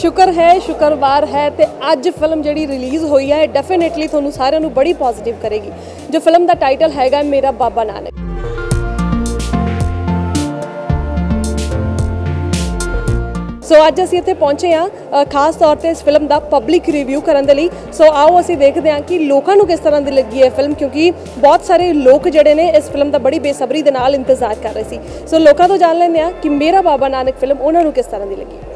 शुक्र है शुक्रवार है तो अज फिल्म जी रिलीज़ हुई है डेफिनेटली थोनू सारिਆਂ ਨੂੰ बड़ी पॉजिटिव करेगी। जो फिल्म का टाइटल है मेरा बाबा नानक। सो अज असीं इत्थे पहुंचे हाँ खास तौर पर इस फिल्म का पब्लिक रिव्यू करने लई। सो आओ असीं देखते हैं कि लोगों को किस तरह की लगी है फिल्म, क्योंकि बहुत सारे लोग जिहड़े ने इस फिल्म का बड़ी बेसब्री दे नाल इंतजार कर रहे थे। सो लोगों तो जान लेंदे हैं कि मेरा बाबा नानक फिल्म उन्होंने किस तरह की लगी।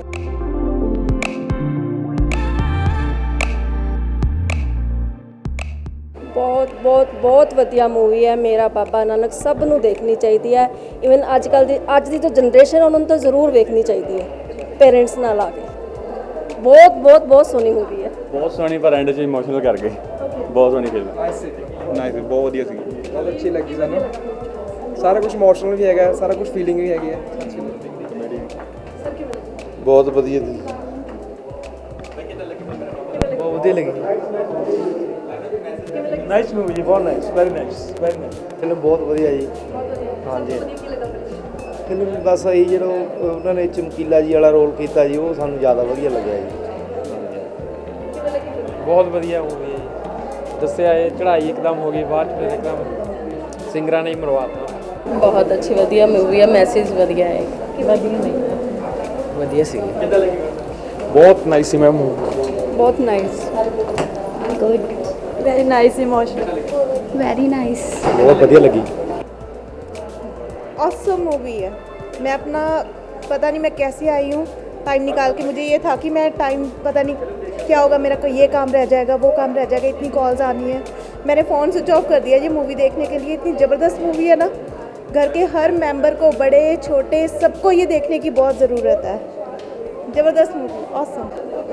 बहुत बहुत बहुत वधिया मूवी है मेरा बाबा नानक, सब नूं देखनी चाहिए है। इवन अजकल दी अज दी जो जनरेशन है उन्होंने तो जरूर देखनी चाहिए है पेरेंट्स नाल आके। बहुत बहुत बहुत सोहनी मूवी है, बहुत सोहनी पर एंड च इमोशनल कर गए। बहुत सोहनी फिल्म, नाइस, बहुत वधिया सी, बहुत अच्छी लगी सानू। सारा कुछ इमोशनल भी है, सारा कुछ फीलिंग भी है, बहुत वधिया सी, बहुत वधिया लगी। नाइस मूवी जी, बहुत nice, very nice, very nice film, बहुत वधिया जी। हाँ जी फिल्म बस यही जो उन्होंने चमकीला जी वाला रोल किया जी, वो सानू ज़्यादा वधिया लग्या जी। बहुत वधिया मूवी है जी, दस्या है चढ़ाई एकदम हो गई, बाद फिर एकदम सिंगरा ने ही मरवाता। बहुत अच्छी वधिया मूवी है, मैसेज वधिया है, वधिया नहीं वधिया सी, बहुत नाइस सी मैम, बहुत nice, good, very nice, emotional, very nice, बहुत वधिया लगी। ऑसम मूवी है। मैं अपना पता नहीं मैं कैसे आई हूँ, टाइम निकाल के, मुझे ये था कि मैं टाइम पता नहीं क्या होगा मेरा, कोई ये काम रह जाएगा वो काम रह जाएगा, इतनी कॉल्स आनी है, मैंने फ़ोन स्विच ऑफ कर दिया ये मूवी देखने के लिए। इतनी ज़बरदस्त मूवी है ना, घर के हर मेंबर को, बड़े छोटे सबको ये देखने की बहुत ज़रूरत है। ज़बरदस्त मूवी, ऑसम,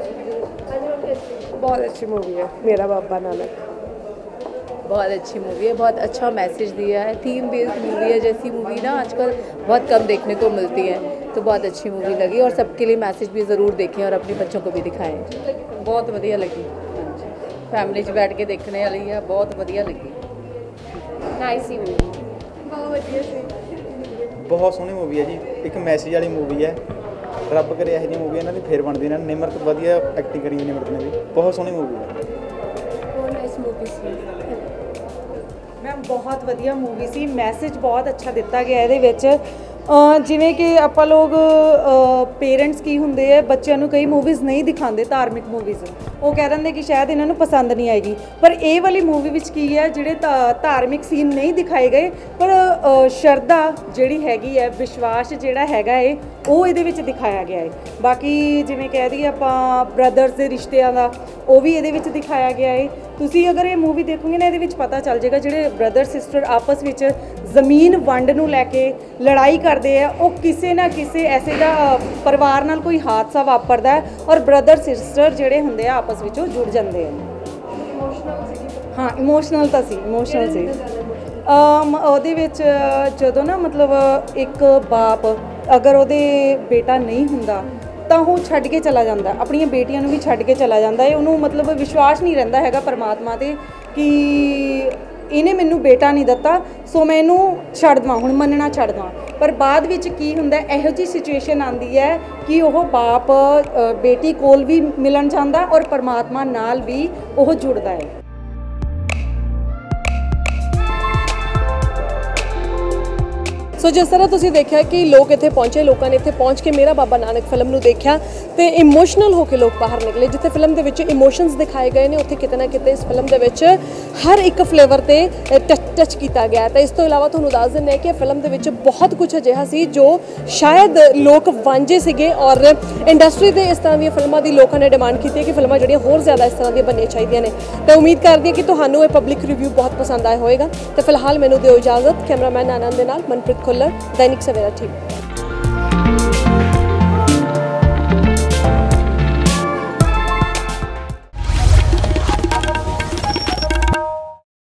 बहुत अच्छी मूवी है मेरा बाबा नानक, बहुत अच्छी मूवी है, बहुत अच्छा मैसेज दिया है, थीम बेस्ड मूवी है। जैसी मूवी ना आजकल बहुत कम देखने को मिलती है, तो बहुत अच्छी मूवी लगी और सबके लिए मैसेज भी ज़रूर देखें और अपने बच्चों को भी दिखाएं। बहुत वधिया लगी, फैमिली च बैठ के देखने वाली है, बहुत वधिया लगी, नाइस ही मूवी, बहुत वधिया सी, बहुत सोहनी मूवी है जी, एक मैसेज वाली मूवी है। रब करे यह जी मूवी इन्होंने फिर बनती है। निमरत वधिया एक्टिंग करी निमरत ने भी, बहुत सोहनी मूवी है, बहुत नाइस मूवी सी मैम, बहुत वधिया मूवी सी। मैसेज बहुत अच्छा दिता गया ਇਹਦੇ ਵਿੱਚ, ਜਿਵੇਂ ਕਿ ਆਪਾਂ ਲੋਕ ਪੇਰੈਂਟਸ ਕੀ ਹੁੰਦੇ ਆ, ਬੱਚਿਆਂ ਨੂੰ ਕਈ ਮੂਵੀਜ਼ ਨਹੀਂ ਦਿਖਾਉਂਦੇ, ਧਾਰਮਿਕ ਮੂਵੀਜ਼, ਉਹ ਕਹਿ ਦਿੰਦੇ ਕਿ ਸ਼ਾਇਦ ਇਹਨਾਂ ਨੂੰ ਪਸੰਦ ਨਹੀਂ ਆਏਗੀ, ਪਰ ਇਹ ਵਾਲੀ ਮੂਵੀ ਵਿੱਚ ਕੀ ਹੈ, ਜਿਹੜੇ ਧਾਰਮਿਕ ਸੀਨ ਨਹੀਂ ਦਿਖਾਏ ਗਏ, ਪਰ ਸ਼ਰਧਾ ਜਿਹੜੀ ਹੈਗੀ ਹੈ, ਵਿਸ਼ਵਾਸ ਜਿਹੜਾ ਹੈਗਾ ਹੈ, ਉਹ ਇਹਦੇ ਵਿੱਚ ਦਿਖਾਇਆ ਗਿਆ ਹੈ। ਬਾਕੀ ਜਿਵੇਂ ਕਹਿ ਦਈਏ ਆਪਾਂ ਬ੍ਰਦਰਸ ਦੇ ਰਿਸ਼ਤਿਆਂ ਦਾ, ਉਹ ਵੀ ਇਹਦੇ ਵਿੱਚ ਦਿਖਾਇਆ ਗਿਆ ਹੈ। ਤੁਸੀਂ ਅਗਰ ਇਹ ਮੂਵੀ ਦੇਖੋਗੇ ਨਾ, ਇਹਦੇ ਵਿੱਚ ਪਤਾ ਚੱਲ ਜਾਏਗਾ ਜਿਹੜੇ ਬ੍ਰਦਰ ਸਿਸਟਰ ਆਪਸ ਵਿੱਚ ਜ਼ਮੀਨ ਵੰਡ ਨੂੰ ਲੈ ਕੇ ਲੜਾਈ ਕਰਦੇ ਆ, ਉਹ ਕਿਸੇ ਨਾ ਕਿਸੇ ਐਸੇ ਦਾ ਪਰਿਵਾਰ ਨਾਲ ਕੋਈ ਹਾਦਸਾ ਵਾਪਰਦਾ ਔਰ ਬ੍ਰਦਰ ਸਿਸਟਰ ਜਿਹੜੇ ਹੁੰਦੇ ਆ ਆਪਸ ਵਿੱਚੋਂ ਜੁੜ ਜਾਂਦੇ ਆ। ਹਾਂ, ਇਮੋਸ਼ਨਲ ਤਾਂ ਸੀ, ਇਮੋਸ਼ਨਲ ਸੀ। ਉਹਦੇ ਵਿੱਚ ਜਦੋਂ ਨਾ ਮਤਲਬ ਇੱਕ ਬਾਪ ਅਗਰ ਉਹਦੇ ਬੇਟਾ ਨਹੀਂ ਹੁੰਦਾ ਤਾਂ ਉਹ ਛੱਡ ਕੇ ਚਲਾ ਜਾਂਦਾ, ਆਪਣੀਆਂ ਬੇਟੀਆਂ ਨੂੰ ਵੀ ਛੱਡ ਕੇ ਚਲਾ ਜਾਂਦਾ ਹੈ। ਉਹਨੂੰ ਮਤਲਬ ਵਿਸ਼ਵਾਸ ਨਹੀਂ ਰਹਿੰਦਾ ਹੈਗਾ ਪਰਮਾਤਮਾ 'ਤੇ ਕਿ ਇਹਨੇ ਮੈਨੂੰ ਬੇਟਾ ਨਹੀਂ ਦਿੱਤਾ, ਸੋ ਮੈਂ ਇਹਨੂੰ ਛੱਡ ਦੇਵਾਂ, ਹੁਣ ਮੰਨਣਾ ਛੱਡ ਦੇਵਾਂ। ਪਰ ਬਾਅਦ ਵਿੱਚ ਕੀ ਹੁੰਦਾ, ਇਹੋ ਜਿਹੀ ਸਿਚੁਏਸ਼ਨ ਆਉਂਦੀ ਹੈ ਕਿ ਉਹ ਬਾਪ ਬੇਟੀ ਕੋਲ ਵੀ ਮਿਲਣ ਜਾਂਦਾ ਔਰ ਪਰਮਾਤਮਾ ਨਾਲ ਵੀ ਉਹ ਜੁੜਦਾ ਹੈ। सो जिस तरह तुसीं देखा कि लोग इत्थे पहुंचे, लोगों ने इत्थे पहुंच के मेरा बाबा नानक फिल्म नूं देखा तो इमोशनल होकर लोग बाहर निकले। जिथे फिल्म दे विच इमोशनस दिखाए गए हैं, उत्थे किते ना किते इस फिल्म दे विच हर एक फ्लेवर ते टच किया गया। तो इस तो इलावा तुहानूं दस दिंदे कि फिल्म दे विच बहुत कुछ अजिहा सी जो शायद लोग वांझे सीगे और इंडस्ट्री दे इस तरह दी फिल्मां दी लोगों ने डिमांड की कि फिल्मां जिहड़ियां होर ज़्यादा इस तरह दी बननी चाहिए ने। तो उम्मीद करदी हां कि तुहानूं ये पब्लिक रिव्यू बहुत पसंद आया होएगा। तो फिलहाल मैनूं दिओ इजाजत, कैमरामैन आनंद दे नाल मनप्रीत खुल्लर, दैनिक सवेरा टीवी।